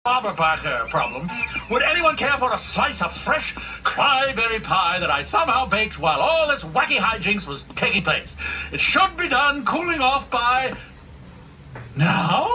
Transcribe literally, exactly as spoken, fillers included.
barber Parker problem. Would anyone care for a slice of fresh cryberry pie that I somehow baked while all this wacky hijinks was taking place? It should be done cooling off by now.